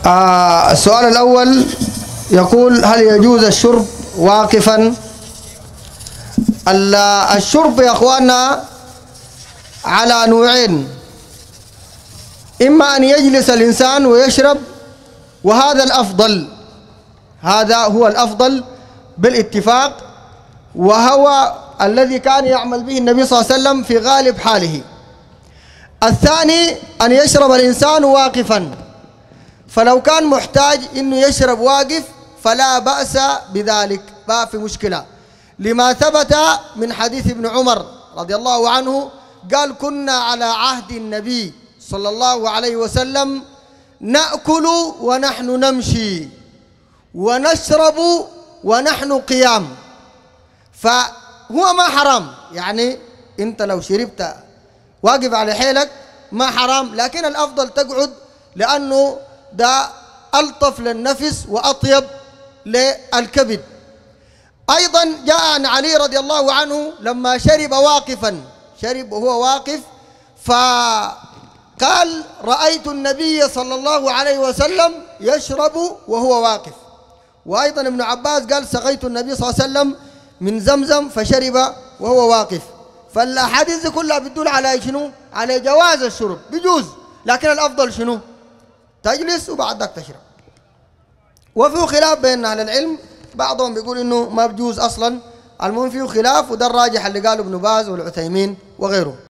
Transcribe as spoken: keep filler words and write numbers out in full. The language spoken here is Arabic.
آه السؤال الأول يقول: هل يجوز الشرب واقفا؟ الشرب يا أخواننا على نوعين، إما أن يجلس الإنسان ويشرب، وهذا الأفضل، هذا هو الأفضل بالاتفاق، وهو الذي كان يعمل به النبي صلى الله عليه وسلم في غالب حاله. الثاني أن يشرب الإنسان واقفا، فلو كان محتاج إنه يشرب واقف فلا بأس بذلك، ما في مشكلة، لما ثبت من حديث ابن عمر رضي الله عنه قال: كنا على عهد النبي صلى الله عليه وسلم نأكل ونحن نمشي ونشرب ونحن قيام، فهو ما حرام، يعني انت لو شربت واقف على حيلك ما حرام، لكن الأفضل تقعد، لأنه ده ألطف للنفس وأطيب للكبد. أيضا جاء عن علي رضي الله عنه لما شرب واقفا، شرب وهو واقف، فقال: رأيت النبي صلى الله عليه وسلم يشرب وهو واقف. وأيضا ابن عباس قال: سقيت النبي صلى الله عليه وسلم من زمزم فشرب وهو واقف. فالأحاديث كلها بتدل على شنو؟ على جواز الشرب، بيجوز، لكن الأفضل شنو؟ تجلس وبعدك تشرب. وفيه خلاف بين أهل العلم، بعضهم بيقول إنه ما بيجوز أصلا، المهم فيه خلاف، وده الراجح اللي قاله ابن باز والعثيمين وغيره.